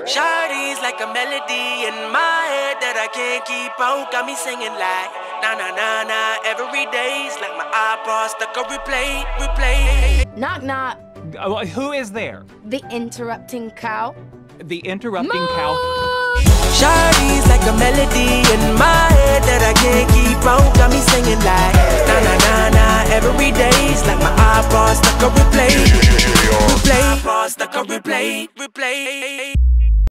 Shawty's like a melody in my head that I can't keep out. Got me singing like na na na na every day's like my iPod stuck on replay, replay. Knock knock. Who is there? The interrupting cow. The interrupting cow. Shawty's like a melody in my head that I can't keep out. Got me singing like na na na na every day's like my iPod stuck on replay, replay. iPod stuck on replay, replay.